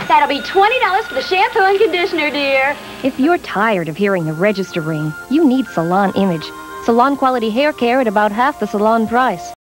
That'll be $20 for the shampoo and conditioner, dear. If you're tired of hearing the register ring, you need Salon Image. Salon quality hair care at about half the salon price.